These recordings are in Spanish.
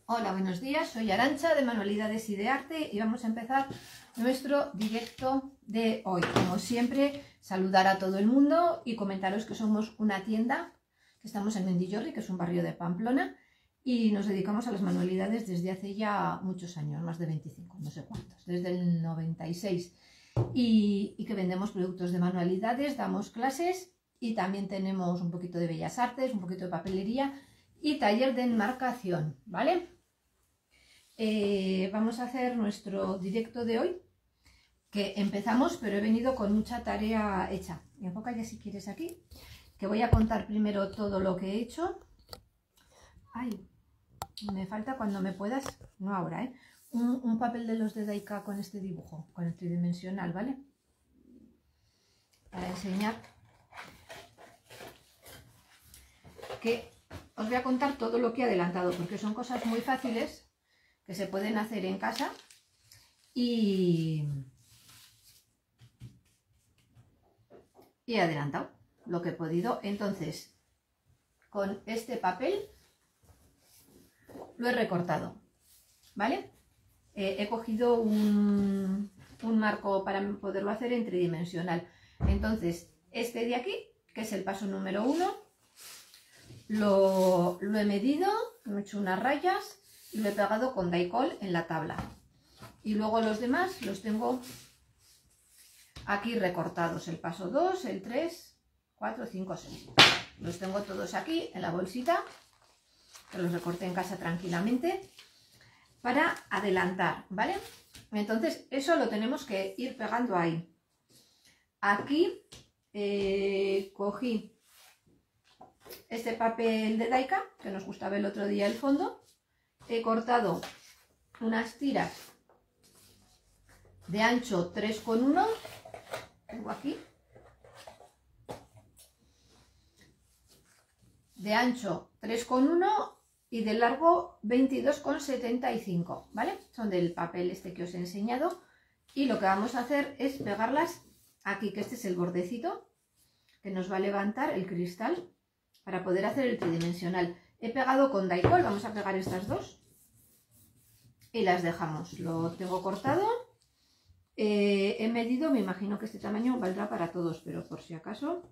Hola, buenos días, soy Arantxa de Manualidades y de Arte y vamos a empezar nuestro directo de hoy. Como siempre, saludar a todo el mundo y comentaros que somos una tienda, que estamos en Mendillorri, que es un barrio de Pamplona, y nos dedicamos a las manualidades desde hace ya muchos años, más de 25, no sé cuántos, desde el 96, y que vendemos productos de manualidades, damos clases y también tenemos un poquito de bellas artes, un poquito de papelería y taller de enmarcación, ¿vale? Vamos a hacer nuestro directo de hoy, que empezamos, pero he venido con mucha tarea hecha. Y enfoca ya si quieres aquí, que voy a contar primero todo lo que he hecho. Ay, me falta cuando me puedas, no ahora, un papel de los de Daika con este dibujo, con el tridimensional, ¿vale? Para enseñar que os voy a contar todo lo que he adelantado, porque son cosas muy fáciles que se pueden hacer en casa y he adelantado lo que he podido. Entonces, con este papel lo he recortado, ¿vale? He cogido un marco para poderlo hacer en tridimensional. Entonces, este de aquí, que es el paso número 1, lo he medido, me he hecho unas rayas y lo he pegado con Daikol en la tabla. Y luego los demás los tengo aquí recortados, el paso 2, el 3, 4, 5, 6. Los tengo todos aquí en la bolsita, que los recorté en casa tranquilamente, para adelantar, ¿vale? Entonces eso lo tenemos que ir pegando ahí. Aquí cogí este papel de Daika, que nos gustaba el otro día el fondo. He cortado unas tiras de ancho 3,1, tengo aquí, de ancho 3,1 y de largo 22,75, ¿vale? Son del papel este que os he enseñado, y lo que vamos a hacer es pegarlas aquí, que este es el bordecito que nos va a levantar el cristal para poder hacer el tridimensional. He pegado con Daikol, vamos a pegar estas dos y las dejamos. Lo tengo cortado, he medido, me imagino que este tamaño valdrá para todos, pero por si acaso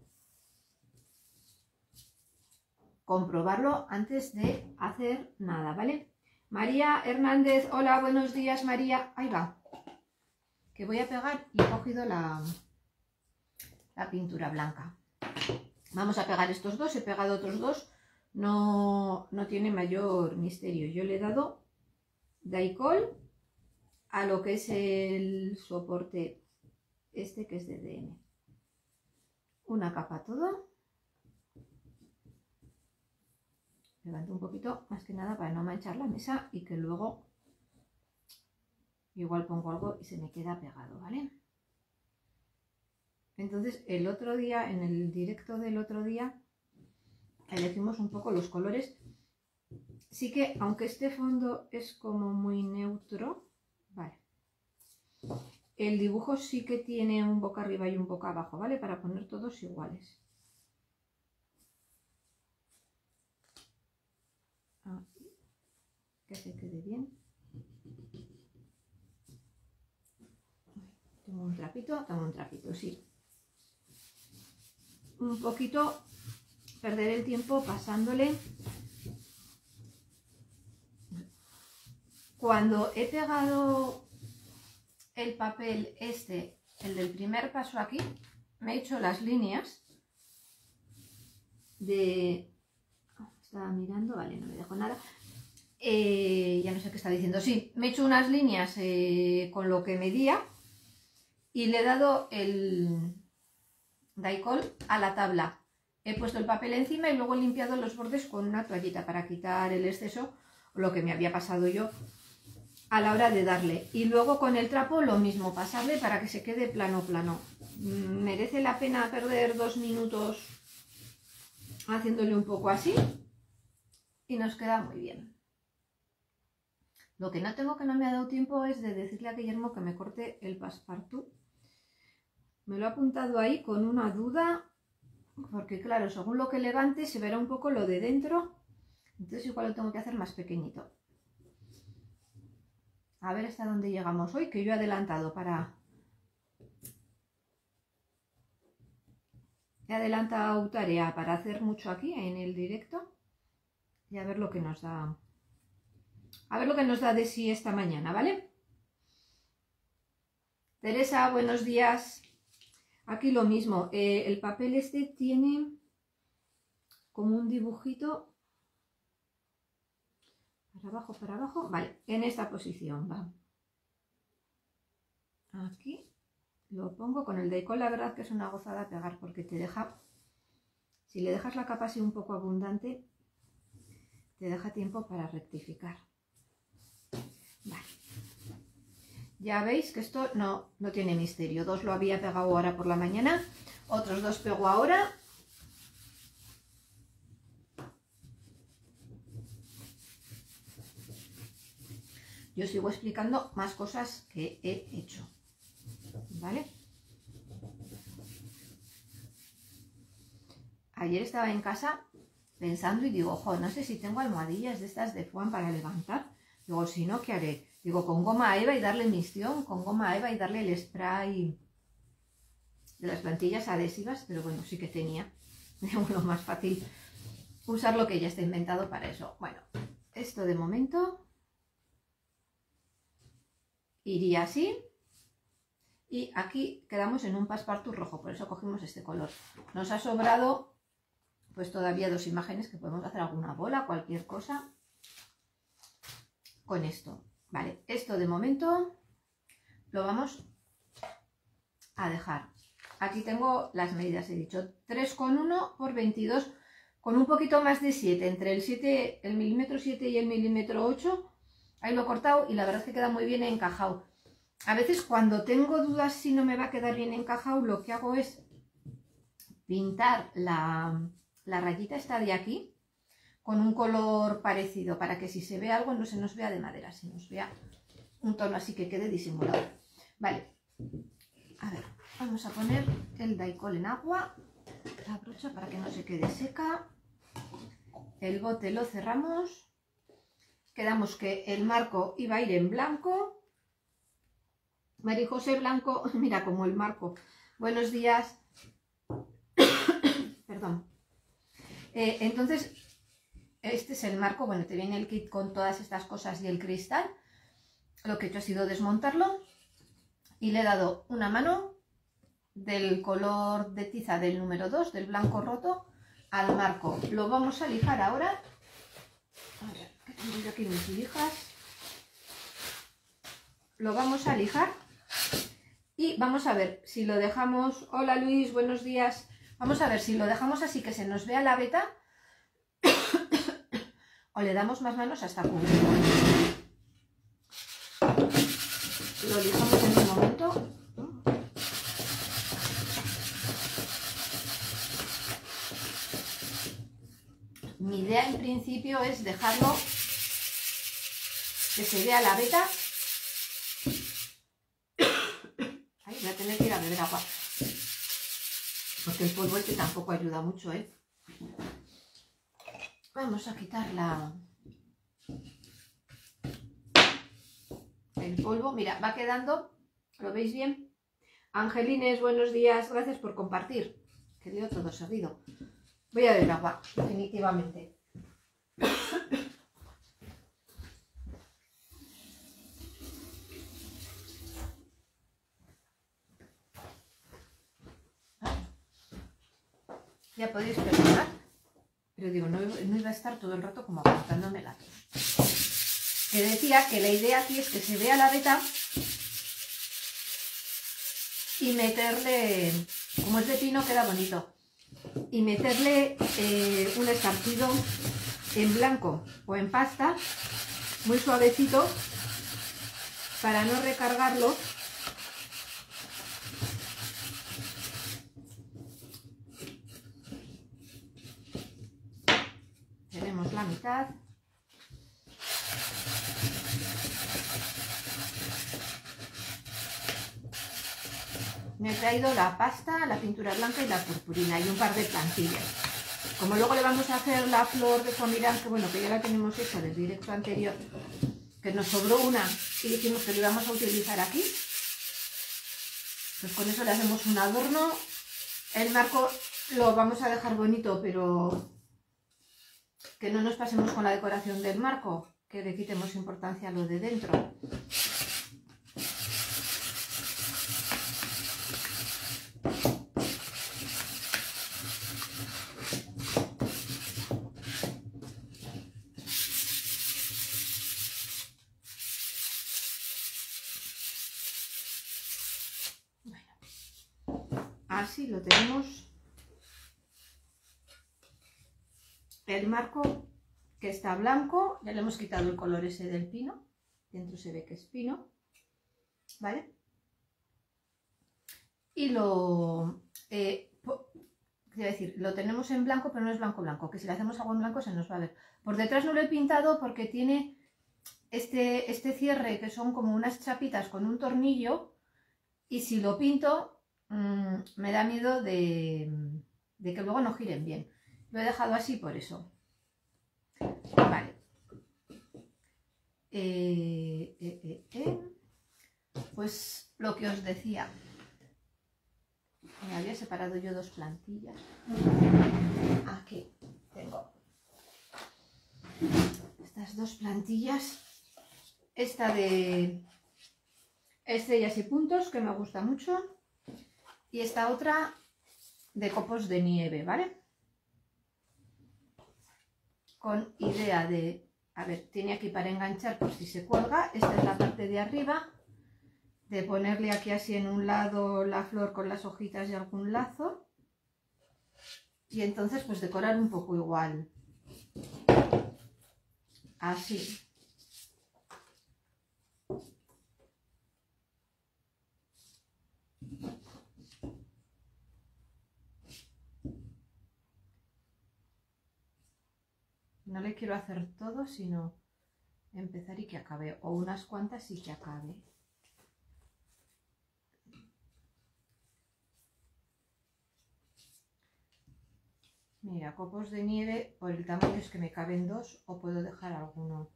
comprobarlo antes de hacer nada, ¿vale? María Hernández, hola, buenos días María. Ahí va, que voy a pegar y he cogido la pintura blanca. Vamos a pegar estos dos, he pegado otros dos, no tiene mayor misterio. Yo le he dado Daikol a lo que es el soporte este, que es de DM. Una capa todo. Levanto un poquito, más que nada para no manchar la mesa y que luego igual pongo algo y se me queda pegado, ¿vale? Entonces el otro día, en el directo del otro día, elegimos un poco los colores. Sí que, aunque este fondo es como muy neutro, vale, el dibujo sí que tiene un boca arriba y un boca abajo, ¿vale? Para poner todos iguales. Aquí, que se quede bien. Tengo un trapito, sí. Un poquito perder el tiempo pasándole. Cuando he pegado el papel este, el del primer paso aquí, me he hecho las líneas de... Estaba mirando, vale, no me dejo nada. Ya no sé qué está diciendo. Sí, me he hecho unas líneas con lo que medía y le he dado el Daikol a la tabla. He puesto el papel encima y luego he limpiado los bordes con una toallita para quitar el exceso, lo que me había pasado yo a la hora de darle. Y luego con el trapo lo mismo, pasarle para que se quede plano. Merece la pena perder 2 minutos haciéndole un poco así y nos queda muy bien. Lo que no tengo, que no me ha dado tiempo, es de decirle a Guillermo que me corte el passepartout. Me lo he apuntado ahí con una duda, porque claro, según lo que levante se verá un poco lo de dentro, entonces igual lo tengo que hacer más pequeñito. A ver hasta dónde llegamos hoy, que yo he adelantado He adelantado tarea para hacer mucho aquí en el directo. Y a ver lo que nos da. A ver lo que nos da de sí esta mañana, ¿vale? Teresa, buenos días. Aquí lo mismo. El papel este tiene como un dibujito. Para abajo. Vale, en esta posición va. Aquí lo pongo con el Daycol. La verdad que es una gozada pegar porque te deja. Si le dejas la capa así un poco abundante, te deja tiempo para rectificar. Vale. Ya veis que esto no tiene misterio. 2 lo había pegado ahora por la mañana, otros 2 pego ahora. Yo sigo explicando más cosas que he hecho, ¿vale? Ayer estaba en casa pensando y digo, ojo, no sé si tengo almohadillas de estas de foam para levantar. Digo, si no, ¿qué haré? Digo, con goma eva y darle misión, con goma eva y darle el spray de las plantillas adhesivas, pero bueno, sí que tenía. Digo, lo más fácil usar lo que ya está inventado para eso. Bueno, esto de momento iría así. Y aquí quedamos en un passepartout rojo, por eso cogimos este color. Nos ha sobrado pues todavía 2 imágenes que podemos hacer alguna bola, cualquier cosa con esto. Vale, esto de momento lo vamos a dejar. Aquí tengo las medidas, he dicho 3,1 por 22 con un poquito más de 7, entre el milímetro 7 y el milímetro 8. Ahí lo he cortado y la verdad es que queda muy bien encajado. A veces cuando tengo dudas si no me va a quedar bien encajado, lo que hago es pintar la rayita esta de aquí con un color parecido, para que si se ve algo no se nos vea de madera, se nos vea un tono así que quede disimulado. Vale, a ver, vamos a poner el Daycol en agua, la brocha para que no se quede seca, el bote lo cerramos, quedamos que el marco iba a ir en blanco. María José Blanco, mira como el marco. Buenos días. Perdón. Entonces, este es el marco. Bueno, te viene el kit con todas estas cosas y el cristal. Lo que he hecho ha sido desmontarlo y le he dado una mano del color de tiza del número 2, del blanco roto, al marco. Lo vamos a lijar ahora. A ver, que tengo yo aquí mis lijas. Lo vamos a lijar. Y vamos a ver si lo dejamos... Hola Luis, buenos días. Vamos a ver si lo dejamos así que se nos vea la veta o le damos más manos hasta cubrirlo. Lo lijamos en un momento. Mi idea en principio es dejarlo que se vea la veta. Voy a tener que ir a beber agua porque el polvo este tampoco ayuda mucho, ¿eh? Vamos a quitar el polvo. Mira, va quedando, ¿lo veis bien? Angelines, buenos días, gracias por compartir. Que leo todo seguido. Voy a beber agua, definitivamente. Ya podéis perdonar, pero digo, no iba a estar todo el rato como apuntándome la tos. Que decía que la idea aquí es que se vea la veta y meterle, como es de pino queda bonito, y meterle un estampido en blanco o en pasta, muy suavecito, para no recargarlo. Tenemos la mitad. Me he traído la pasta, la pintura blanca y la purpurina y un par de plantillas. Como luego le vamos a hacer la flor de foamirán, que bueno, que ya la tenemos hecha del directo anterior, que nos sobró una y dijimos que lo íbamos a utilizar aquí. Pues con eso le hacemos un adorno. El marco lo vamos a dejar bonito, pero que no nos pasemos con la decoración del marco, que le quitemos importancia a lo de dentro. Así lo tenemos. El marco que está blanco, ya le hemos quitado el color ese del pino, dentro se ve que es pino, ¿vale? Y lo, quiero decir, lo tenemos en blanco, pero no es blanco blanco, que si le hacemos algo en blanco se nos va a ver. Por detrás no lo he pintado porque tiene este cierre que son como unas chapitas con un tornillo, y si lo pinto me da miedo de que luego no giren bien. Lo he dejado así por eso. Vale. Pues lo que os decía. Me había separado yo dos plantillas. Aquí tengo estas dos plantillas. Esta de estrellas y puntos, que me gusta mucho. Y esta otra de copos de nieve, ¿vale? Con idea de, a ver, tiene aquí para enganchar por si se cuelga. Esta es la parte de arriba, de ponerle aquí así en un lado la flor con las hojitas y algún lazo, y entonces pues decorar un poco igual, así. No le quiero hacer todo, sino empezar y que acabe, o unas cuantas y que acabe. Mira, copos de nieve, por el tamaño es que me caben dos, o puedo dejar alguno.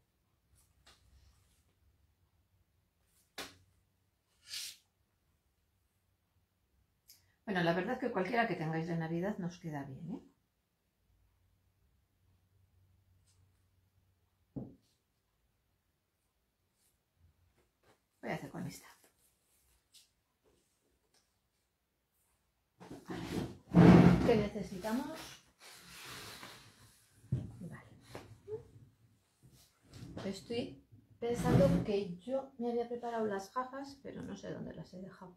Bueno, la verdad es que cualquiera que tengáis de Navidad nos queda bien, ¿eh? Voy a hacer con esta. ¿Qué necesitamos? Vale. Estoy pensando que yo me había preparado las gafas, pero no sé dónde las he dejado.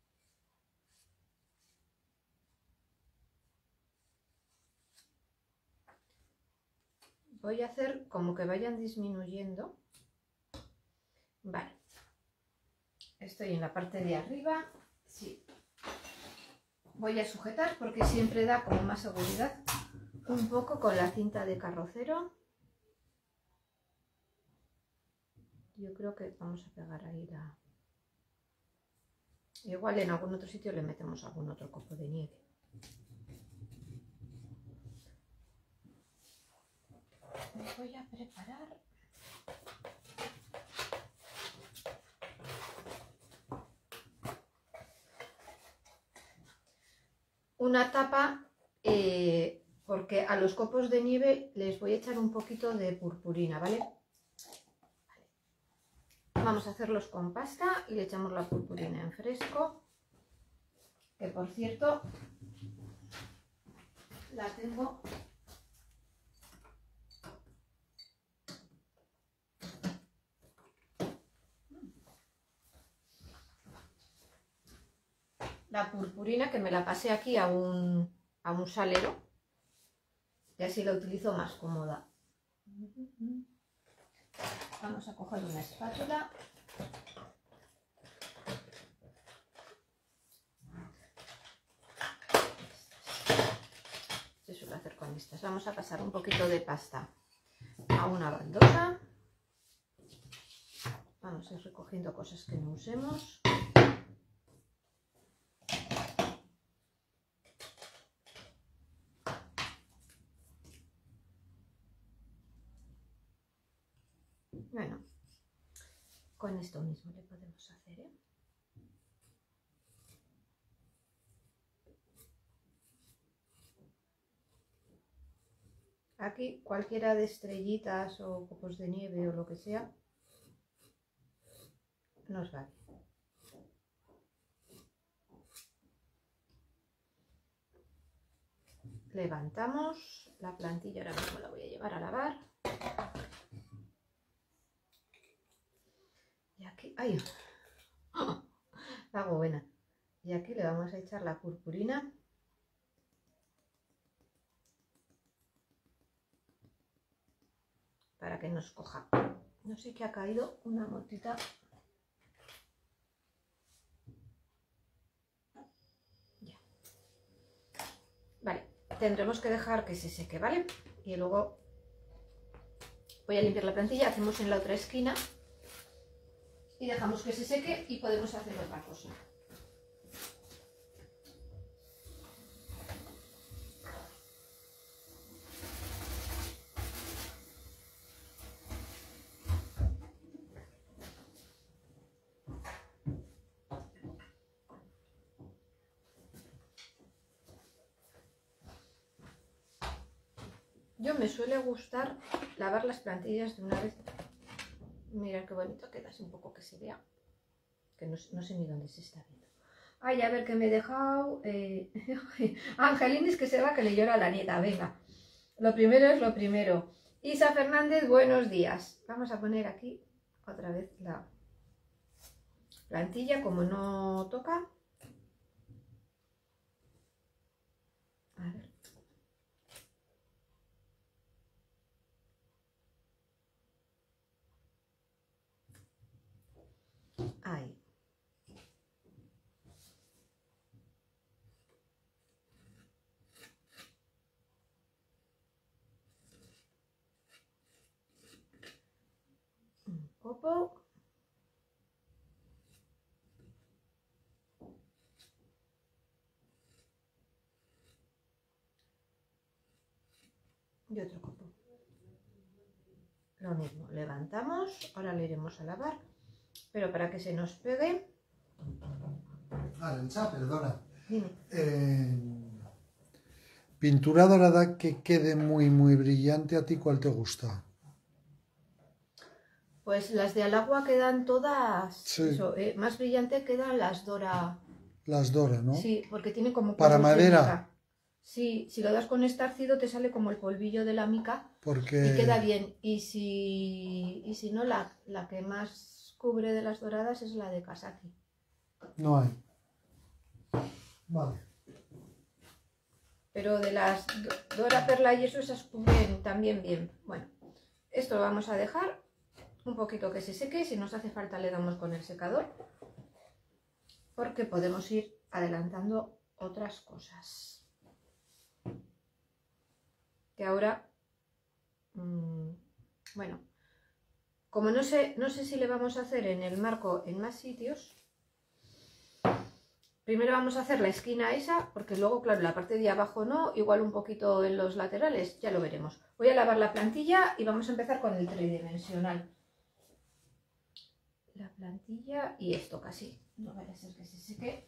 Voy a hacer como que vayan disminuyendo. Vale. Estoy en la parte de arriba. Sí. Voy a sujetar porque siempre da como más seguridad un poco con la cinta de carrocero. Yo creo que vamos a pegar ahí la... Igual en algún otro sitio le metemos algún otro copo de nieve. Me voy a preparar una tapa, porque a los copos de nieve les voy a echar un poquito de purpurina, ¿vale? Vamos a hacerlos con pasta y le echamos la purpurina en fresco, que por cierto la tengo la purpurina, que me la pasé aquí a un salero y así la utilizo más cómoda. Vamos a coger una espátula. Se suele hacer con estas. Vamos a pasar un poquito de pasta a una baldosa. Vamos a ir recogiendo cosas que no usemos. Bueno, Con esto mismo le podemos hacer, ¿eh? Aquí cualquiera de estrellitas o copos de nieve o lo que sea nos vale. Levantamos la plantilla, ahora mismo la voy a llevar a lavar. Y aquí, ¡ay! La hago buena. Y aquí le vamos a echar la purpurina. Para que nos coja. No sé qué ha caído, una motita. Ya. Vale, tendremos que dejar que se seque, ¿vale? Y luego voy a limpiar la plantilla, hacemos en la otra esquina y dejamos que se seque y podemos hacer otra cosa. Yo me suele gustar lavar las plantillas de una vez. Mira qué bonito queda, así un poco que se vea. Que no sé ni dónde se está viendo. Ay, a ver, que me he dejado... Angelinis que se va, que le llora a la nieta. Venga, lo primero es lo primero. Isa Fernández, buenos días. Vamos a poner aquí otra vez la plantilla, como no toca. A ver. Ahí. Un copo. Y otro copo. Lo mismo, levantamos, ahora lo iremos a lavar, pero para que se nos pegue... Arantxa, perdona. Dime. Pintura dorada que quede muy brillante, ¿a ti cuál te gusta? Pues las de al agua quedan todas... Sí. Eso, más brillante quedan las Dora. Las Dora, ¿no? Sí, porque tiene como para polvos de madera. mica. Sí, si lo das con estarcido te sale como el polvillo de la mica Porque... y queda bien. Y si no, la que más cubre de las doradas es la de Kasaki. No hay. Vale. Pero de las Dora Perla y eso, esas cubren también bien. Bueno, esto lo vamos a dejar un poquito que se seque. Si nos hace falta le damos con el secador, porque podemos ir adelantando otras cosas. Que ahora, bueno, como no sé si le vamos a hacer en el marco en más sitios, primero vamos a hacer la esquina esa, porque luego, claro, la parte de abajo no, igual un poquito en los laterales, ya lo veremos. Voy a lavar la plantilla y vamos a empezar con el tridimensional. La plantilla y esto casi, no vaya a ser que se seque.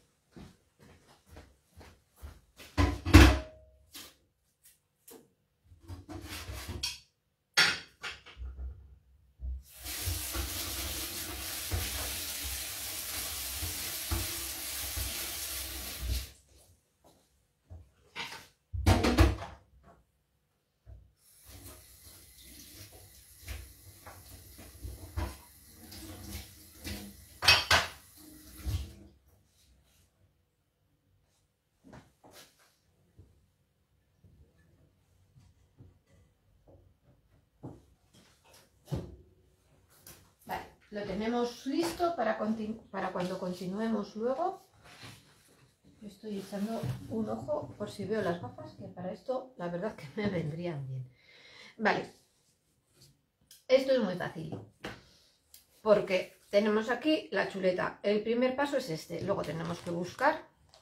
Lo tenemos listo para cuando continuemos luego. Estoy echando un ojo por si veo las gafas, que para esto la verdad que me vendrían bien. Vale, esto es muy fácil, porque tenemos aquí la chuleta. El primer paso es este, luego tenemos que buscar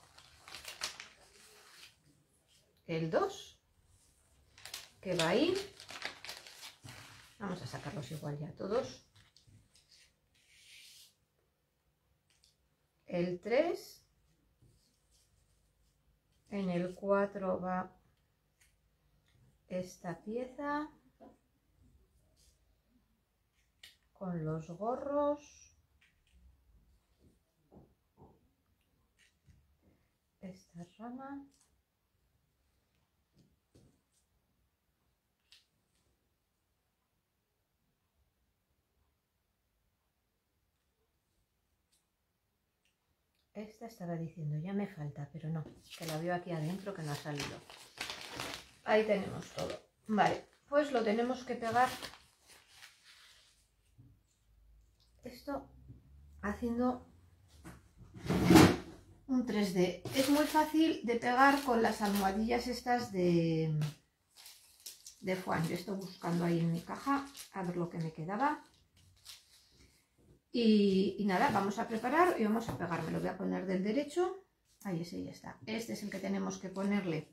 el 2, que va ahí. Vamos a sacarlos igual ya todos. el 3, en el 4 va esta pieza con los gorros, esta rama, esta estaba diciendo ya me falta, pero no, que la veo aquí adentro que no ha salido. Ahí tenemos todo. Vale, pues lo tenemos que pegar esto haciendo un 3D. Es muy fácil de pegar con las almohadillas estas de foam. Yo estoy buscando ahí en mi caja a ver lo que me quedaba. Y nada, vamos a preparar y vamos a pegar. Me lo voy a poner del derecho. Ahí ese ya está. Este es el que tenemos que ponerle.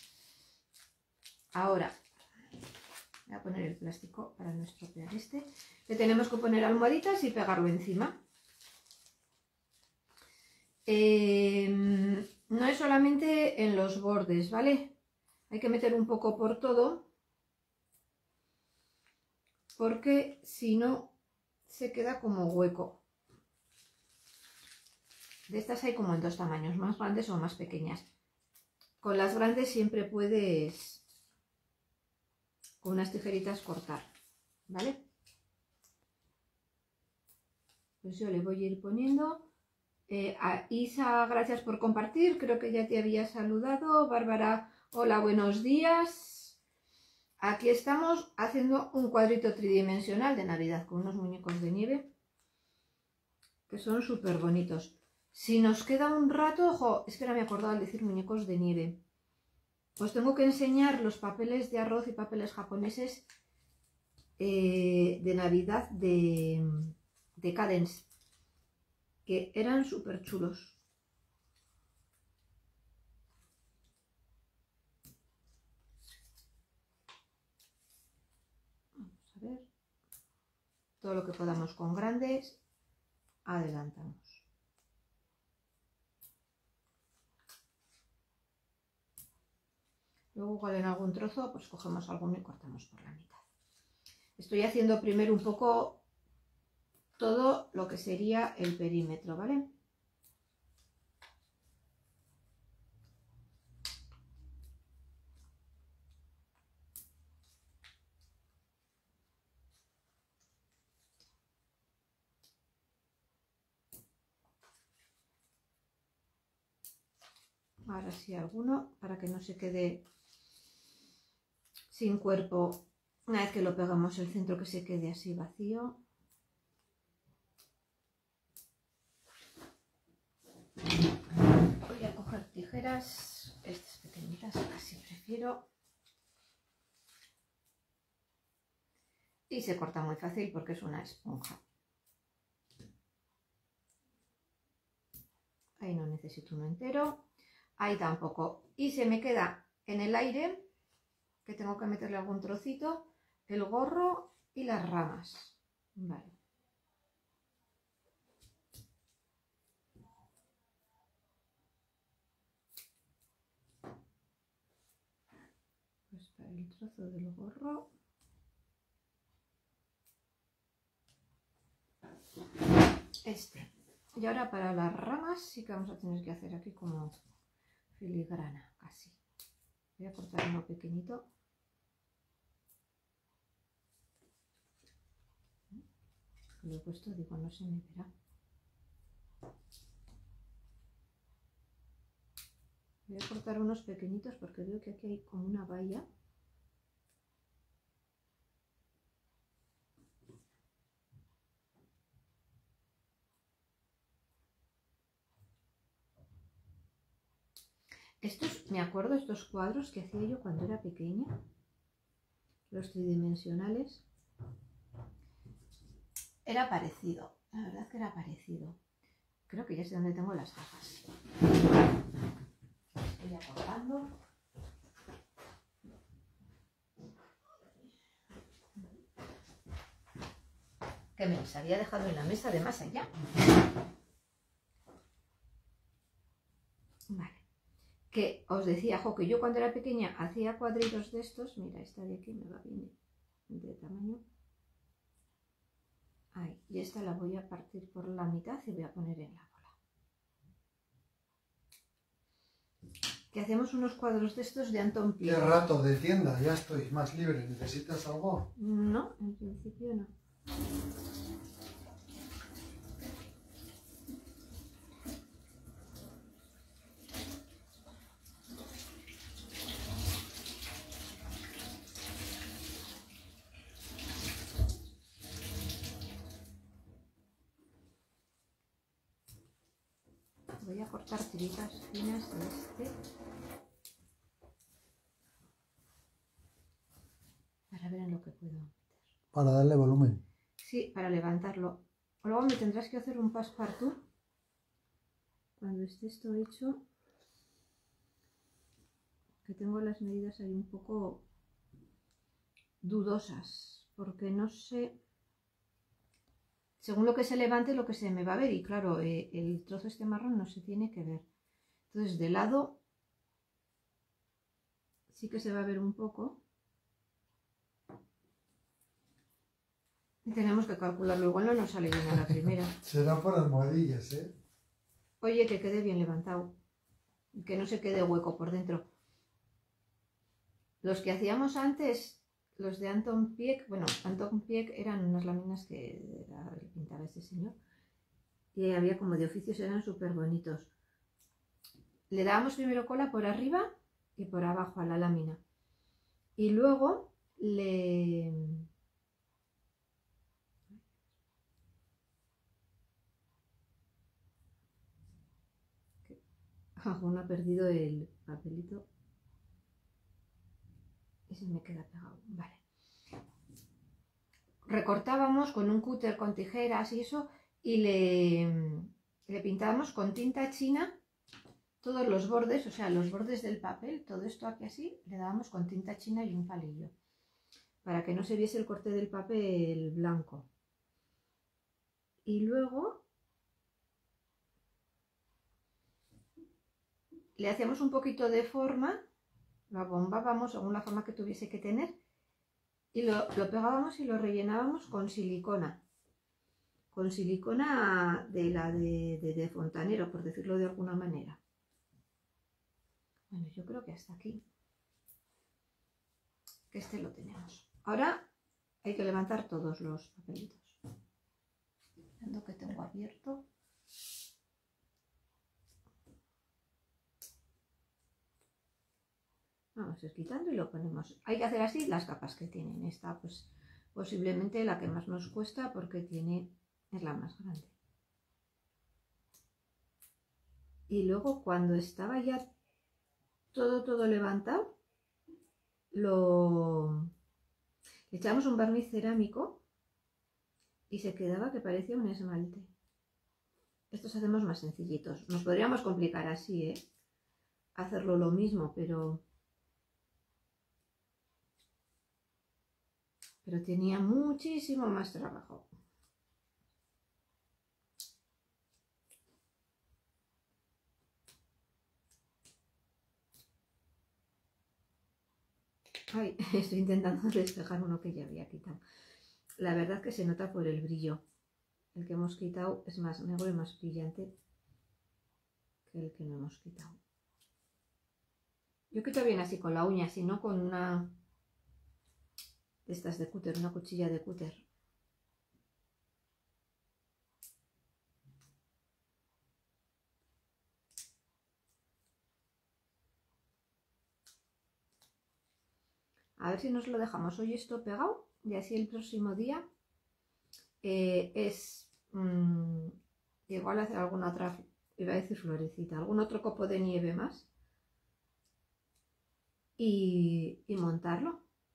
Ahora voy a poner el plástico para no estropear este. Le tenemos que poner almohaditas y pegarlo encima. No es solamente en los bordes, ¿vale? Hay que meter un poco por todo, porque si no se queda como hueco. De estas hay como en dos tamaños, más grandes o más pequeñas. Con las grandes siempre puedes con unas tijeritas cortar, ¿vale? Pues yo le voy a ir poniendo. A Isa, gracias por compartir, creo que ya te había saludado. Bárbara, hola, buenos días. Aquí estamos haciendo un cuadrito tridimensional de Navidad con unos muñecos de nieve que son súper bonitos. Si nos queda un rato, ojo, es que no me acordaba de decir muñecos de nieve. Os tengo que enseñar los papeles de arroz y papeles japoneses de Navidad de Cadence, que eran súper chulos. Vamos a ver. Todo lo que podamos con grandes, adelantamos. Luego igual en algún trozo, pues cogemos alguno y cortamos por la mitad. Estoy haciendo primero un poco todo lo que sería el perímetro, ¿vale? Ahora sí alguno, para que no se quede sin cuerpo. Una vez que lo pegamos el centro, que se quede así vacío. Voy a coger tijeras, estas pequeñitas casi prefiero. Y se corta muy fácil porque es una esponja. Ahí no necesito uno entero. Ahí tampoco. Y se me queda en el aire, que tengo que meterle algún trocito, el gorro y las ramas. Vale. Pues para el trozo del gorro. Este. Y ahora para las ramas sí que vamos a tener que hacer aquí como filigrana, casi. Voy a cortar uno pequeñito. Lo he puesto, digo, no se me verá. Voy a cortar unos pequeñitos porque veo que aquí hay como una valla. Estos, me acuerdo, estos cuadros que hacía yo cuando era pequeña, los tridimensionales, era parecido, la verdad que era parecido. Creo que ya sé dónde tengo las gafas. Estoy acordando. Que me las había dejado en la mesa de más allá. que os decía, jo, que yo cuando era pequeña hacía cuadritos de estos. Mira, esta de aquí me va bien de tamaño. Ahí, y esta la voy a partir por la mitad y voy a poner en la bola. Que hacemos unos cuadros de estos de Anton Pieck. Qué rato de tienda, ya estoy más libre. ¿Necesitas algo? No, en principio no. Voy a cortar tiritas finas de este para ver en lo que puedo meter. Para darle volumen. Sí, para levantarlo. Luego me tendrás que hacer un passepartout cuando esté esto hecho, que tengo las medidas ahí un poco dudosas, porque no sé, según lo que se levante, lo que se me va a ver. Y claro, el trozo este marrón no se tiene que ver. Entonces, de lado sí que se va a ver un poco. Y tenemos que calcularlo. Igual no nos sale bien a la primera. Será por almohadillas, ¿eh? Oye, que quede bien levantado. Que no se quede hueco por dentro. Los que hacíamos antes, los de Anton Pieck, bueno, Anton Pieck eran unas láminas que pintaba este señor. Y había como de oficios, eran súper bonitos. Le dábamos primero cola por arriba y por abajo a la lámina. Y luego le... Aún ha perdido el papelito. Y se me queda pegado. Vale. Recortábamos con un cúter, con tijeras y eso, y le pintábamos con tinta china todos los bordes, o sea, los bordes del papel, todo esto aquí así, le dábamos con tinta china y un palillo, para que no se viese el corte del papel blanco. Y luego le hacíamos un poquito de forma, lo abombábamos según la forma que tuviese que tener, y lo pegábamos y lo rellenábamos con silicona. Con silicona de la de fontanero, por decirlo de alguna manera. Bueno, yo creo que hasta aquí. Que este lo tenemos. Ahora hay que levantar todos los papelitos. Mirando que tengo abierto. Vamos a ir quitando y lo ponemos. Hay que hacer así las capas que tienen. Esta, pues, posiblemente la que más nos cuesta porque es la más grande. Y luego cuando estaba ya todo levantado, le echamos un barniz cerámico y se quedaba que parecía un esmalte. Estos hacemos más sencillitos. Nos podríamos complicar así, hacerlo lo mismo, pero tenía muchísimo más trabajo. Ay, estoy intentando despejar uno que ya había quitado. La verdad que se nota por el brillo. El que hemos quitado es más negro y más brillante que el que no hemos quitado. Yo quito bien así con la uña, si no con una de estas de cúter, una cuchilla de cúter. A ver si nos lo dejamos hoy esto pegado y así el próximo día igual hacer alguna otra, iba a decir florecita, algún otro copo de nieve más y montarlo.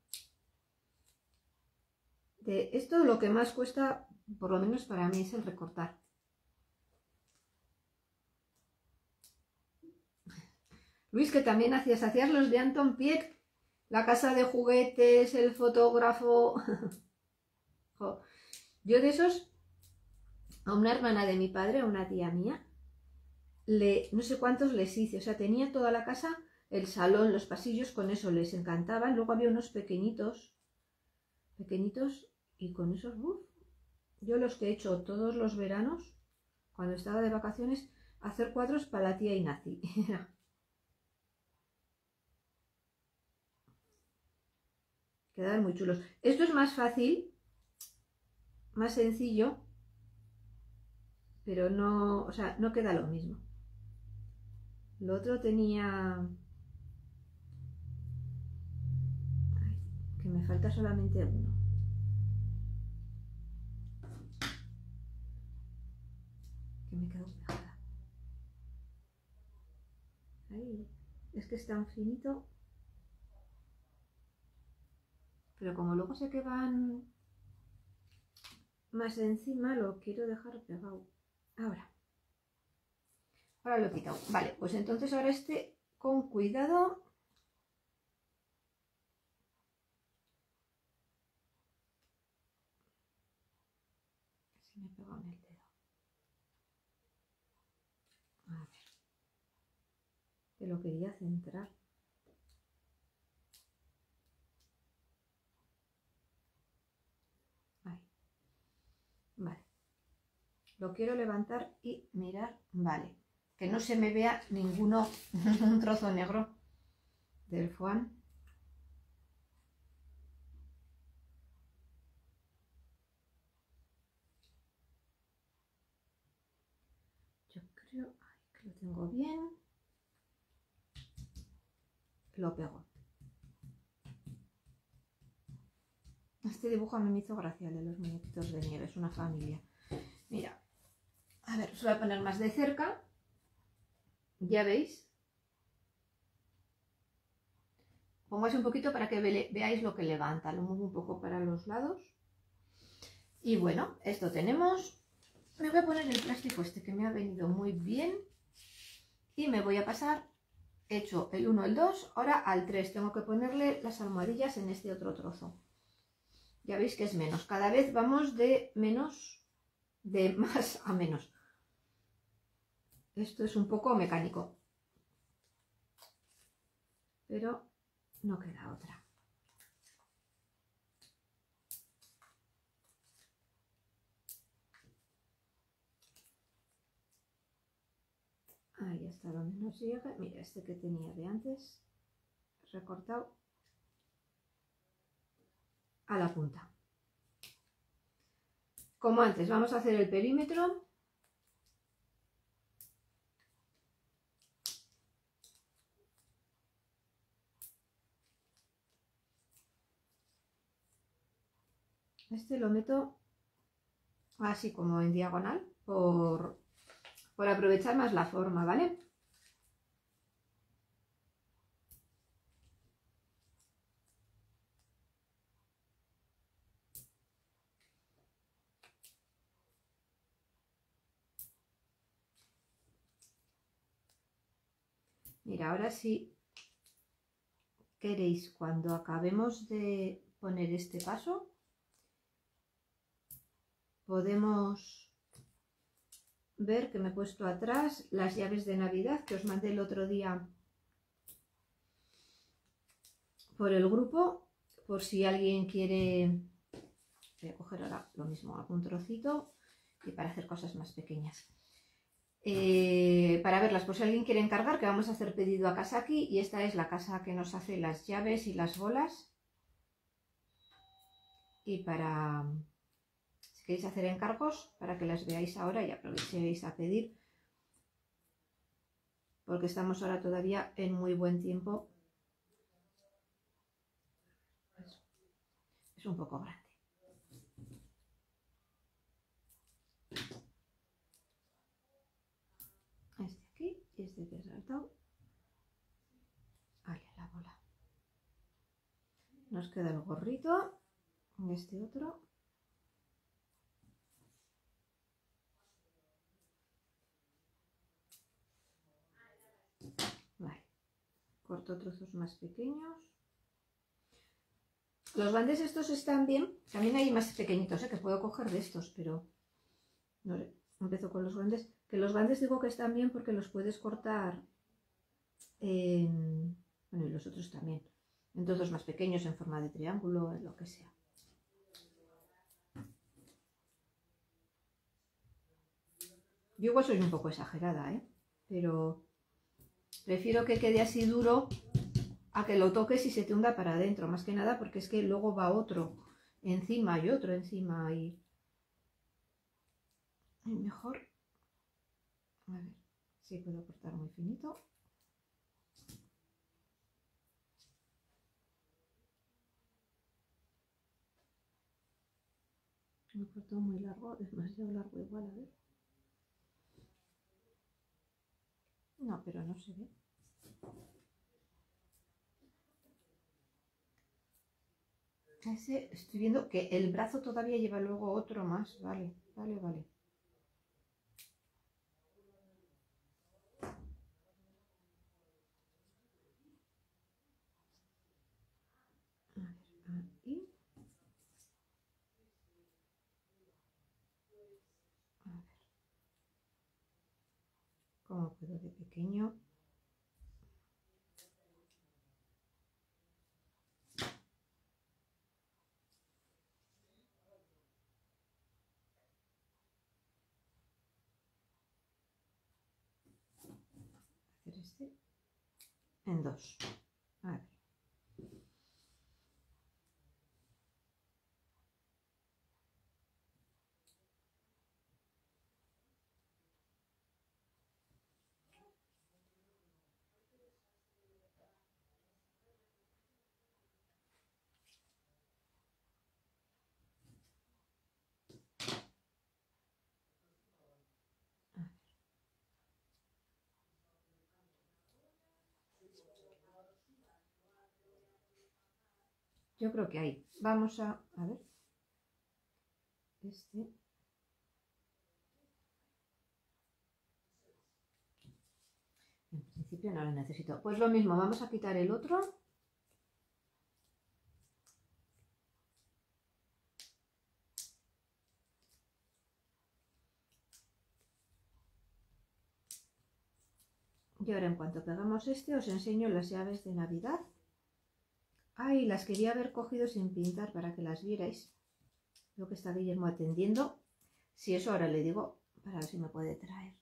De esto lo que más cuesta, por lo menos para mí, es el recortar. Luis, que también hacías los de Anton Pieck, la casa de juguetes, el fotógrafo. Yo de esos, a una hermana de mi padre, a una tía mía, no sé cuántos les hice, o sea, tenía toda la casa, el salón, los pasillos, con eso les encantaban. Luego había unos pequeñitos, y con esos, yo los que he hecho todos los veranos, cuando estaba de vacaciones, hacer cuadros para la tía Inaci. Quedan muy chulos. Esto es más fácil, más sencillo, pero no, o sea, no queda lo mismo. Lo otro tenía... Ay, que me falta solamente uno. Que me quedo pegada. Ahí. Es que es tan finito. Pero como luego sé que van más encima, lo quiero dejar pegado. Ahora lo he quitado. Vale, pues entonces ahora este con cuidado. Se me ha pegado en el dedo. A ver. Que lo quería centrar. Ahí. Vale. Lo quiero levantar y mirar. Vale. Que no se me vea ninguno, un trozo negro del foam. Yo creo que lo tengo bien. Lo pego. Este dibujo a mí me hizo gracia, el de los muñequitos de nieve, es una familia. Mira, a ver, os voy a poner más de cerca. Ya veis. Pongo así un poquito para que veáis lo que levanta. Lo muevo un poco para los lados. Y bueno, esto tenemos. Me voy a poner el plástico este que me ha venido muy bien. Y me voy a pasar, he hecho el 1, el 2, ahora al 3. Tengo que ponerle las almohadillas en este otro trozo. Ya veis que es menos. Cada vez vamos de más a menos. Esto es un poco mecánico. Pero no queda otra. Ahí hasta donde nos llega. Mira, este que tenía de antes, recortado a la punta. Como antes, vamos a hacer el perímetro. Este lo meto así como en diagonal por aprovechar más la forma, ¿vale? Mira, ahora si queréis, cuando acabemos de poner este paso, podemos ver que me he puesto atrás las llaves de Navidad que os mandé el otro día por el grupo, por si alguien quiere. Voy a coger ahora lo mismo, algún trocito, y para hacer cosas más pequeñas. Para verlas, por si alguien quiere encargar, que vamos a hacer pedido a Kasaki, y esta es la casa que nos hace las llaves y las bolas. Y para, si queréis hacer encargos, para que las veáis ahora y aprovechéis a pedir, porque estamos ahora todavía en muy buen tiempo. Es un poco grande. Este aquí y este que he saltado. Vale, la bola. Nos queda el gorrito. Este otro. Vale. Corto trozos más pequeños. Los bandes estos están bien. También hay más pequeñitos, que puedo coger de estos, pero no sé. Empiezo con los grandes. Que los grandes digo que están bien porque los puedes cortar en... Bueno, y los otros también. En trozos más pequeños, en forma de triángulo, en lo que sea. Yo igual soy un poco exagerada, ¿eh? Pero prefiero que quede así duro a que lo toques y se te hunda para adentro. Más que nada porque es que luego va otro encima y otro encima y mejor. A ver si puedo cortar muy finito. Lo corto muy largo, es demasiado largo igual, a ver. No, pero no se ve. Ese, estoy viendo que el brazo todavía lleva luego otro más. Vale, vale, vale. A ver, ahí. A ver. ¿Cómo puedo de pequeño? Hacer este en dos. A ver. Yo creo que ahí. Vamos a ver. Este. En principio no lo necesito. Pues lo mismo, vamos a quitar el otro. Y ahora en cuanto pegamos este os enseño las llaves de Navidad. Ay, las quería haber cogido sin pintar para que las vierais. Veo que está Guillermo atendiendo. Si eso ahora le digo, para ver si me puede traer.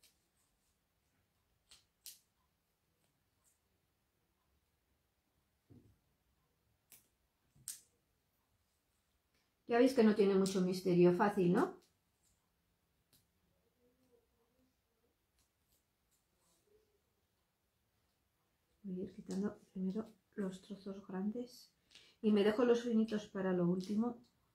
Ya veis que no tiene mucho misterio, fácil, ¿no? Voy a ir quitando primero los trozos grandes y me dejo los finitos para lo último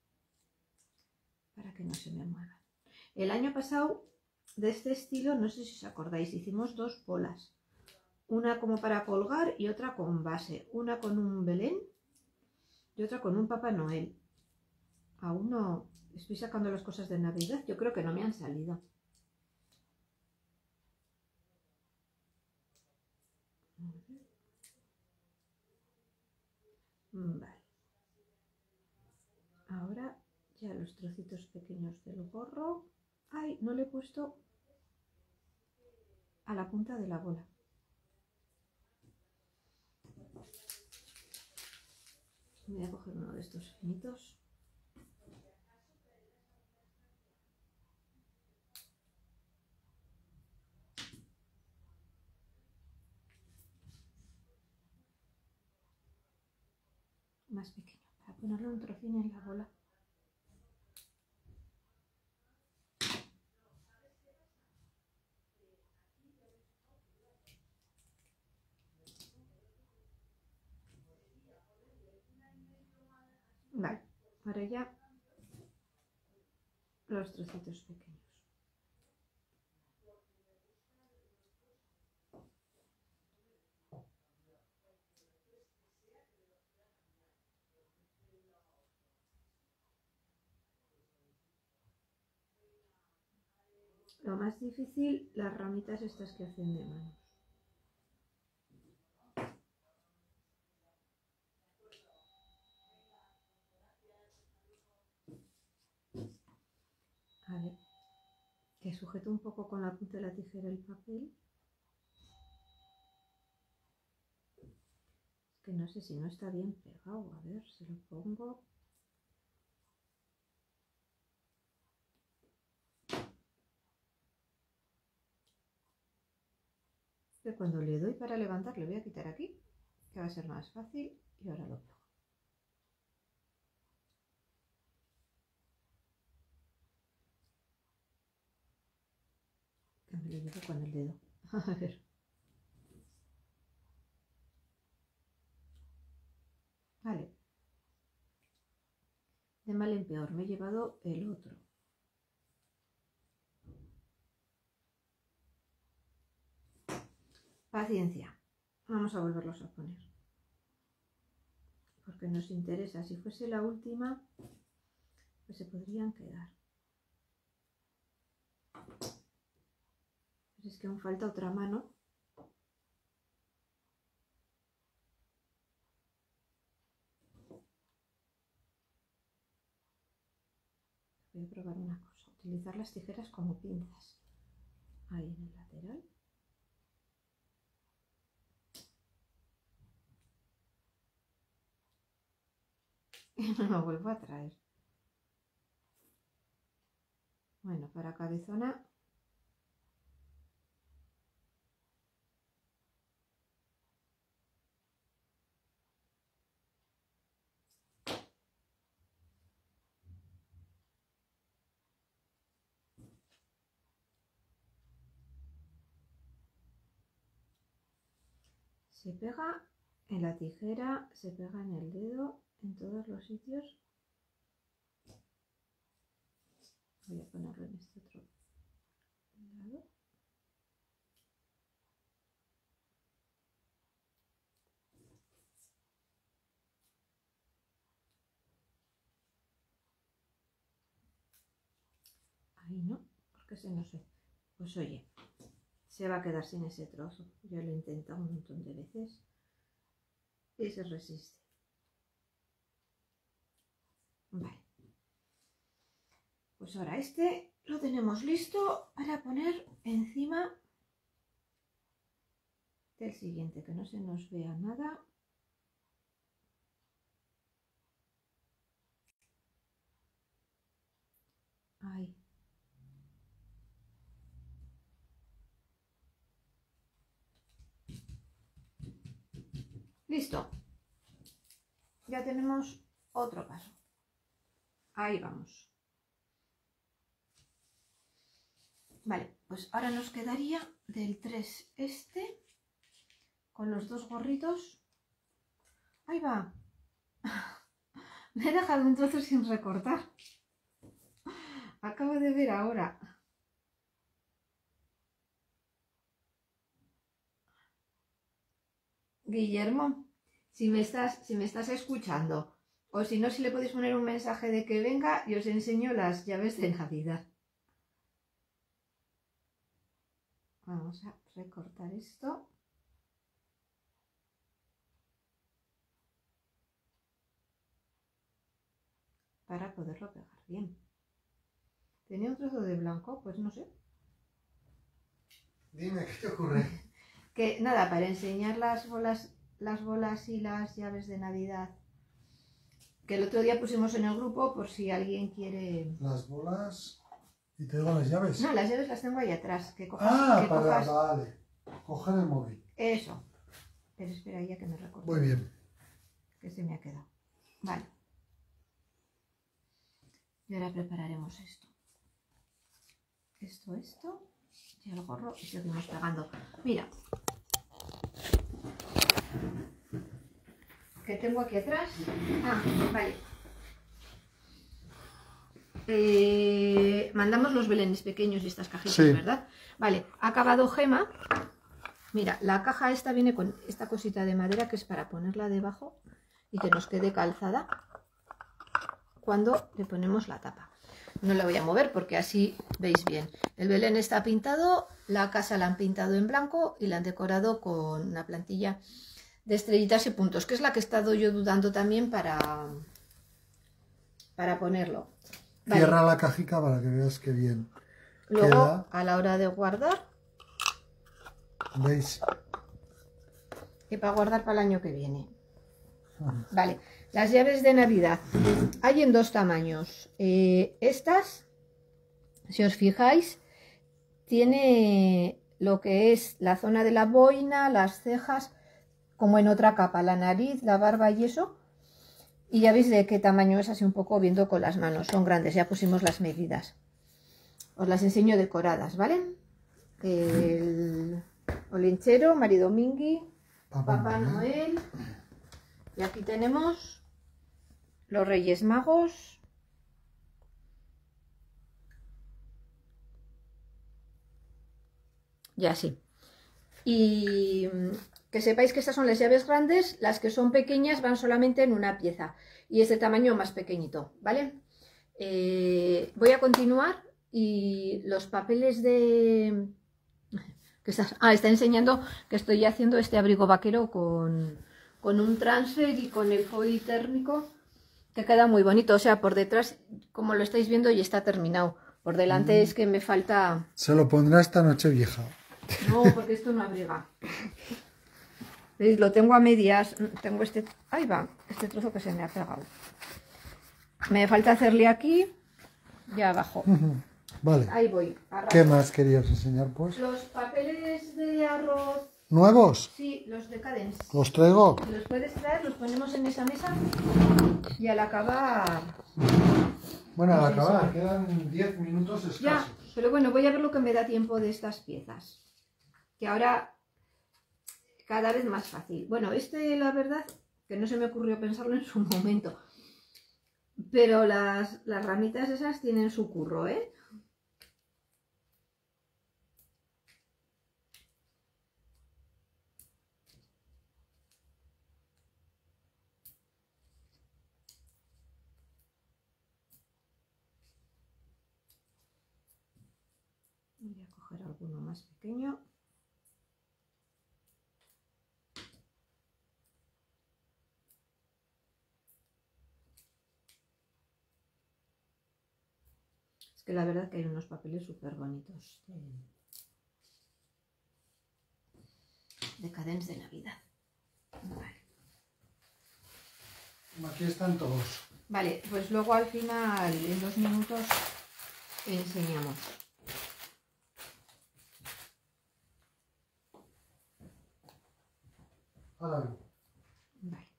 para que no se me muevan. El año pasado de este estilo, no sé si os acordáis, hicimos dos bolas. Una como para colgar y otra con base. Una con un Belén y otra con un Papá Noel. Aún no estoy sacando las cosas de Navidad, yo creo que no me han salido. Vale. Ahora ya los trocitos pequeños del gorro. ¡Ay! No le he puesto a la punta de la bola. Voy a coger uno de estos finitos. Más pequeño, para ponerle un trocín en la bola. Vale, ahora ya los trocitos pequeños. Lo más difícil, las ramitas estas que hacen de manos. A ver, Que sujeto un poco con la punta de la tijera el papel. Es que no sé si no está bien pegado. A ver, se lo pongo. Que cuando le doy para levantar, le voy a quitar aquí, que va a ser más fácil, y ahora lo pego. Que me lo llevo con el dedo. A ver. Vale. De mal en peor, me he llevado el otro. Paciencia. Vamos a volverlos a poner. Porque nos interesa. Si fuese la última, pues se podrían quedar. Pero es que aún falta otra mano. Voy a probar una cosa. Utilizar las tijeras como pinzas. Ahí en el lateral. Y me lo vuelvo a traer. Bueno, para cabezona. Se pega en la tijera, se pega en el dedo, en todos los sitios. Voy a ponerlo en este otro lado. Ahí no, porque se no sé. Pues oye, se va a quedar sin ese trozo. Ya lo he intentado un montón de veces y se resiste. Vale. Pues ahora este lo tenemos listo para poner encima del siguiente, que no se nos vea nada. Ahí. Listo. Ya tenemos otro paso. Ahí vamos. Vale, pues ahora nos quedaría del 3 este, con los dos gorritos. Ahí va. Me he dejado un trozo sin recortar. Acabo de ver ahora. Guillermo, si me estás escuchando, o si no, si le podéis poner un mensaje de que venga y os enseño las llaves de Navidad. Vamos a recortar esto. Para poderlo pegar bien. ¿Tenía un trozo de blanco? Pues no sé. Dime, ¿qué te ocurre? Que nada, para enseñar las bolas y las llaves de Navidad. Que el otro día pusimos en el grupo por si alguien quiere... Las bolas... ¿Y te digo las llaves? No, las llaves las tengo ahí atrás. Que cojas, Vale. Coger el móvil. Eso. Pero espera ya que me recuerdo. Muy bien. Que se me ha quedado. Vale. Y ahora prepararemos esto. Esto. Y el gorro y seguimos pegando. Mira. ¿Qué tengo aquí atrás? Ah, vale. Mandamos los belenes pequeños y estas cajitas, sí, ¿verdad? Vale, ha acabado Gema. Mira, la caja esta viene con esta cosita de madera que es para ponerla debajo y que nos quede calzada cuando le ponemos la tapa. No la voy a mover porque así veis bien. El belén está pintado, la casa la han pintado en blanco y la han decorado con una plantilla de estrellitas y puntos, que es la que he estado yo dudando también para ponerlo. Vale. Cierra la cajica para que veas que bien. Luego, queda, a la hora de guardar, ¿veis? y para guardar para el año que viene. Vale, las llaves de Navidad hay en dos tamaños. Estas, si os fijáis, tiene lo que es la zona de la boina, las cejas, como en otra capa, la nariz, la barba y eso. Y ya veis de qué tamaño es, así un poco viendo con las manos. Son grandes, ya pusimos las medidas. Os las enseño decoradas, ¿vale? El olenchero, Maridomingui, Papá Noel. Y aquí tenemos los Reyes Magos. Y así. Y que sepáis que estas son las llaves grandes, las que son pequeñas van solamente en una pieza. Y es de tamaño más pequeñito, ¿vale? Voy a continuar y los papeles de... está enseñando que estoy haciendo este abrigo vaquero con un transfer y con el foil térmico, que queda muy bonito. O sea, por detrás, como lo estáis viendo, ya está terminado. Por delante es que me falta... Se lo pondrá esta noche vieja. No, porque esto no abriga. ¿Veis? Lo tengo a medias. Tengo este... Ahí va, este trozo que se me ha pegado. Me falta hacerle aquí y abajo. Vale. Ahí voy. ¿Qué más querías enseñar, pues? Los papeles de arroz... ¿Nuevos? Sí, los de Cadence. ¿Los traigo? Los puedes traer, los ponemos en esa mesa y al acabar... Bueno, al Pues acabar, eso. quedan 10 minutos escasos. Ya, pero bueno, voy a ver lo que me da tiempo de estas piezas. Que ahora cada vez más fácil. Bueno, la verdad, que no se me ocurrió pensarlo en su momento. Pero las ramitas esas tienen su curro, ¿eh? Voy a coger alguno más pequeño. Es que la verdad que hay unos papeles súper bonitos de Cadence de Navidad. Vale. Aquí están todos. Vale, pues luego al final, en 2 minutos, enseñamos. Ahora bien. Vale.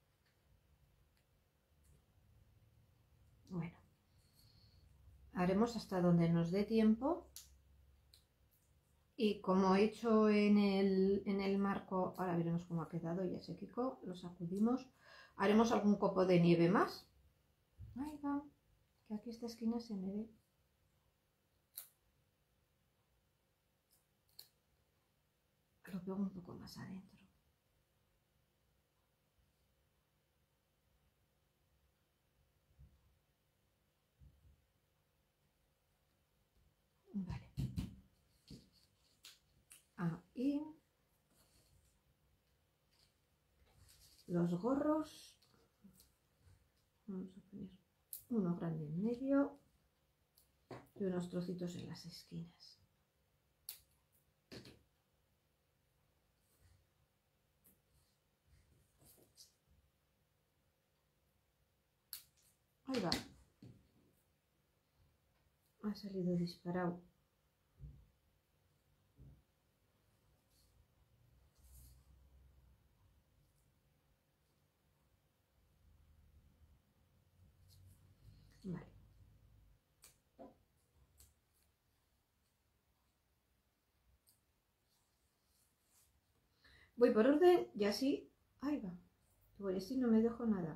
Bueno, haremos hasta donde nos dé tiempo. Y como he hecho en el marco, ahora veremos cómo ha quedado, ya se quicó, lo sacudimos. Haremos algún copo de nieve más. Ahí va, que aquí esta esquina se me ve. Lo pego un poco más adentro. Vale. Ahí. Los gorros. Vamos a poner uno grande en medio y unos trocitos en las esquinas. Ahí va. Ha salido disparado. Vale. Voy por orden y así... Ahí va. Voy así, no me dejo nada.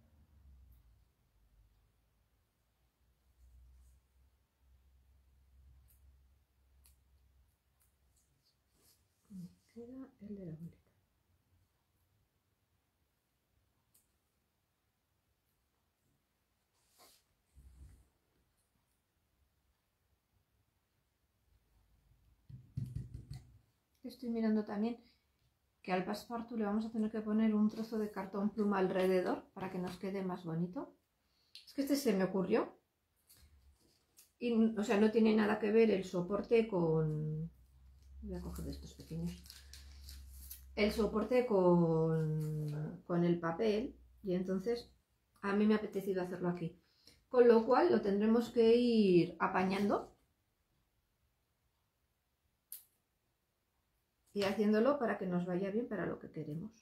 Me queda el de la boleta. Estoy mirando también que al passepartout le vamos a tener que poner un trozo de cartón pluma alrededor para que nos quede más bonito. Es que este se me ocurrió Y, o sea, no tiene nada que ver el soporte con... Voy a coger de estos pequeños. El soporte con el papel. Y entonces a mí me ha apetecido hacerlo aquí. Con lo cual lo tendremos que ir apañando. Y haciéndolo para que nos vaya bien para lo que queremos.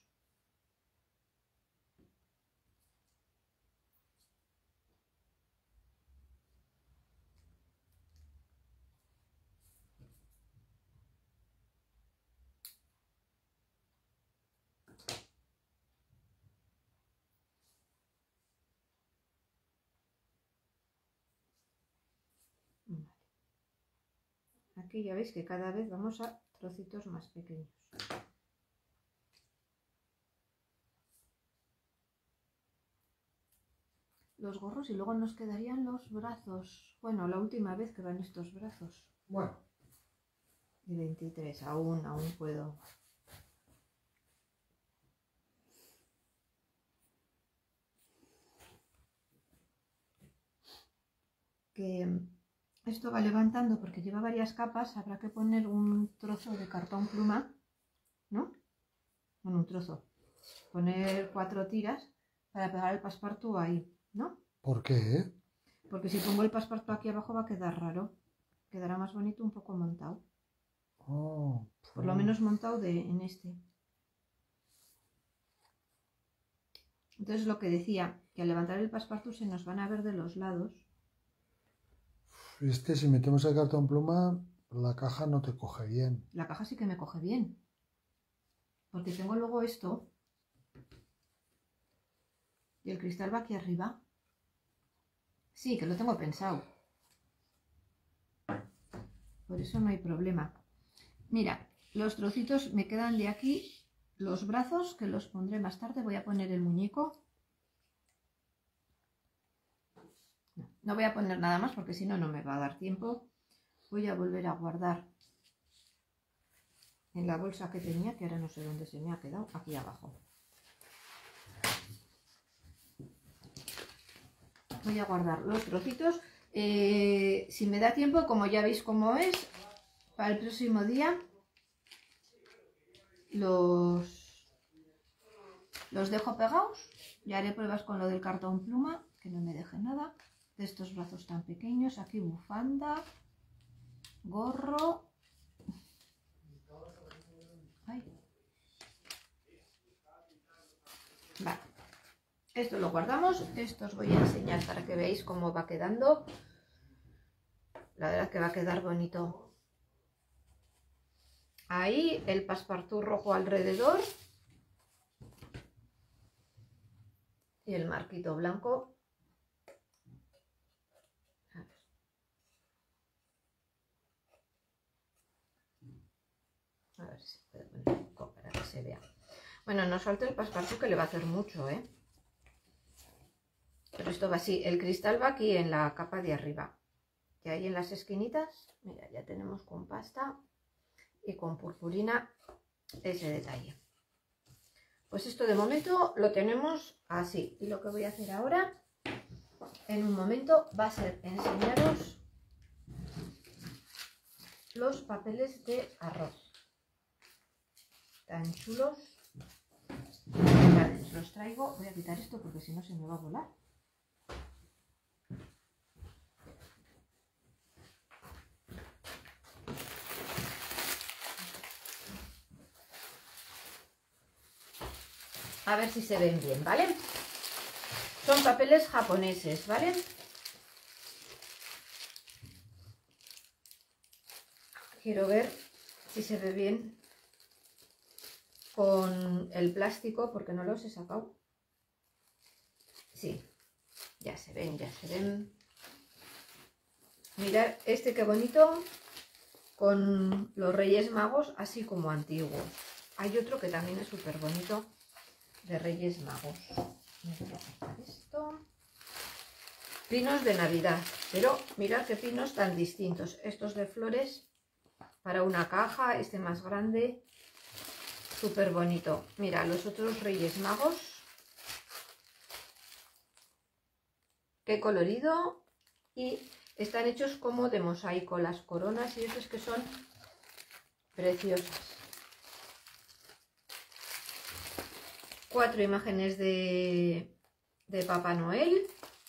Vale. Aquí ya veis que cada vez vamos a trocitos más pequeños. Los gorros y luego nos quedarían los brazos. Bueno, la última vez que van estos brazos. Bueno. Y 23, aún puedo. Que esto va levantando porque lleva varias capas, habrá que poner un trozo de cartón pluma, ¿no? Bueno, un trozo. Poner 4 tiras para pegar el passepartout ahí, ¿no? ¿Por qué? Porque si pongo el passepartout aquí abajo va a quedar raro. Quedará más bonito un poco montado. Oh, Por lo menos montado en este. Entonces lo que decía, que al levantar el passepartout se nos van a ver de los lados. Si metemos el cartón pluma, la caja no te coge bien. La caja sí que me coge bien. Porque tengo luego esto. Y el cristal va aquí arriba. Sí, que lo tengo pensado. Por eso no hay problema. Mira, los trocitos me quedan de aquí. Los brazos, que los pondré más tarde. Voy a poner el muñeco. No voy a poner nada más porque si no, no me va a dar tiempo. Voy a volver a guardar en la bolsa que tenía, que ahora no sé dónde se me ha quedado, aquí abajo. Voy a guardar los trocitos. Si me da tiempo, como ya veis cómo es, para el próximo día los dejo pegados. Ya haré pruebas con lo del cartón pluma, que no me deje nada. De estos brazos tan pequeños, aquí bufanda, gorro. Ay. Vale, esto lo guardamos. Esto os voy a enseñar para que veáis cómo va quedando. La verdad que va a quedar bonito. Ahí el passepartout rojo alrededor y el marquito blanco. A ver si puedo poner un poco para que se vea. Bueno, nos falta el passepartout, que le va a hacer mucho, ¿eh? Pero esto va así. El cristal va aquí en la capa de arriba. Y ahí en las esquinitas, mira, ya tenemos con pasta y con purpurina ese detalle. Pues esto de momento lo tenemos así. Y lo que voy a hacer ahora, en un momento, va a ser enseñaros los papeles de arroz. Tan chulos. Vale, os los traigo. Voy a quitar esto porque si no se me va a volar. A ver si se ven bien, ¿vale? Son papeles japoneses, ¿vale? Quiero ver si se ve bien con el plástico, porque no los he sacado. Sí, ya se ven, ya se ven. Mirad este qué bonito, con los Reyes Magos, así como antiguos. Hay otro que también es súper bonito, de Reyes Magos. Me voy a cortar esto. Pinos de Navidad, pero mirad qué pinos tan distintos. Estos de flores para una caja, este más grande, súper bonito. Mira, los otros Reyes Magos. Qué colorido. Y están hechos como de mosaico, las coronas y esas que son preciosas. 4 imágenes de Papá Noel.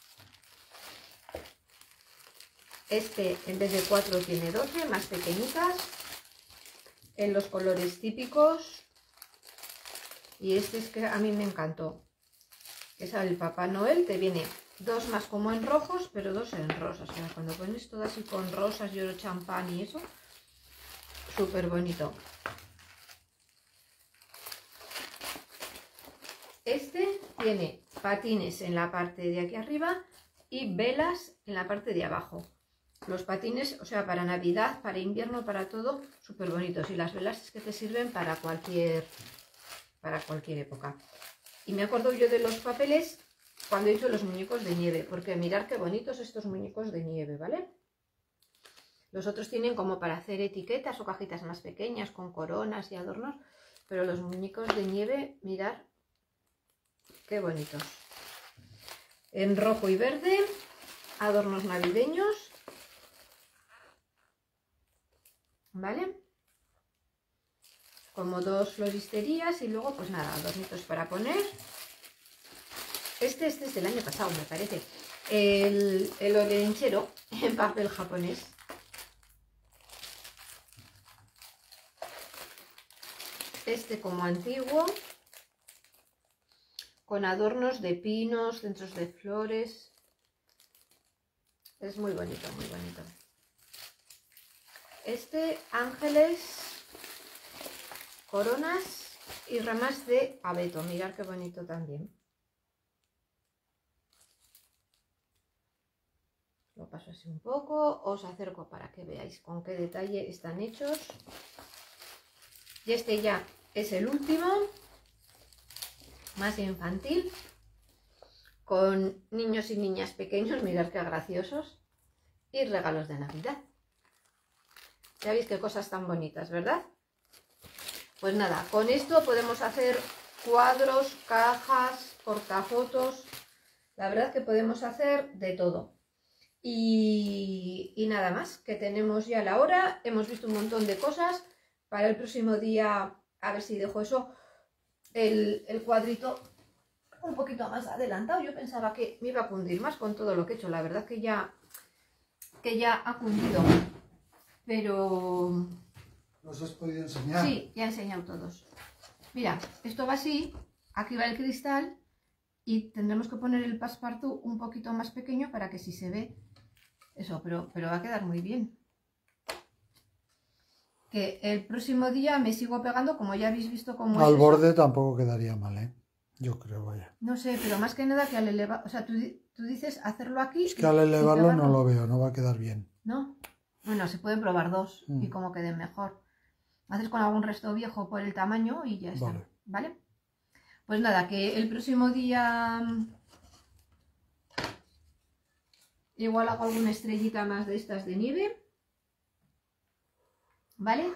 Este en vez de 4 tiene 12, más pequeñitas, en los colores típicos. Y este es que a mí me encantó. Es el Papá Noel, te viene 2 más como en rojos, pero 2 en rosas. O sea, cuando pones todo así con rosas y oro champán y eso, súper bonito. Este tiene patines en la parte de aquí arriba y velas en la parte de abajo. Los patines, o sea, para Navidad, para invierno, para todo, súper bonitos. Y las velas es que te sirven para cualquier época. Y me acuerdo yo de los papeles cuando he hecho los muñecos de nieve, porque mirad qué bonitos estos muñecos de nieve, ¿vale? Los otros tienen como para hacer etiquetas o cajitas más pequeñas con coronas y adornos, pero los muñecos de nieve, mirad qué bonitos. En rojo y verde, adornos navideños, ¿vale? Como 2 floristerías y luego pues nada, adornitos para poner. Este es del año pasado, me parece. El olenchero en papel japonés. Este como antiguo, con adornos de pinos, centros de flores. Es muy bonito, muy bonito. Este, ángeles, coronas y ramas de abeto. Mirad qué bonito también. Lo paso así un poco, os acerco para que veáis con qué detalle están hechos. Y este ya es el último, más infantil, con niños y niñas pequeños, mirad qué graciosos, y regalos de Navidad. Ya veis qué cosas tan bonitas, ¿verdad? Pues nada, con esto podemos hacer cuadros, cajas, portafotos. La verdad que podemos hacer de todo. Y nada más, que tenemos ya la hora. Hemos visto un montón de cosas. Para el próximo día, a ver si dejo eso, el cuadrito un poquito más adelantado. Yo pensaba que me iba a cundir más con todo lo que he hecho. La verdad que ya ha cundido. Pero... ¿Los has podido enseñar? Sí, ya he enseñado todos. Mira, esto va así, aquí va el cristal y tendremos que poner el passepartout un poquito más pequeño para que si se ve eso, pero va a quedar muy bien. Que el próximo día me sigo pegando, como ya habéis visto cómo Al es borde eso. tampoco quedaría mal, ¿eh? Yo creo, vaya. No sé, pero más que nada que al elevar, o sea, tú dices hacerlo aquí. Es que al elevarlo pegarlo. no lo veo, no va a quedar bien. ¿No? Bueno, se pueden probar 2 y como queden mejor. Haces con algún resto viejo por el tamaño y ya está. Vale. ¿Vale? Pues nada, que el próximo día igual hago alguna estrellita más de estas de nieve. ¿Vale?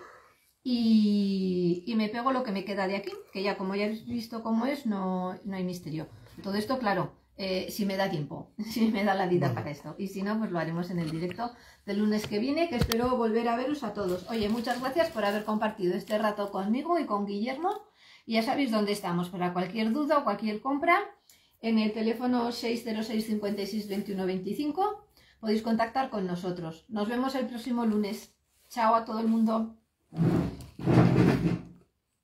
Y me pego lo que me queda de aquí, que ya como ya habéis visto cómo es, no hay misterio. Todo esto, claro, si me da tiempo, si me da la vida para esto. Y si no, pues lo haremos en el directo del lunes que viene, que espero volver a veros a todos. Oye, muchas gracias por haber compartido este rato conmigo y con Guillermo. Y ya sabéis dónde estamos para cualquier duda o cualquier compra. En el teléfono 606 56 21 25 podéis contactar con nosotros. Nos vemos el próximo lunes. Chao a todo el mundo.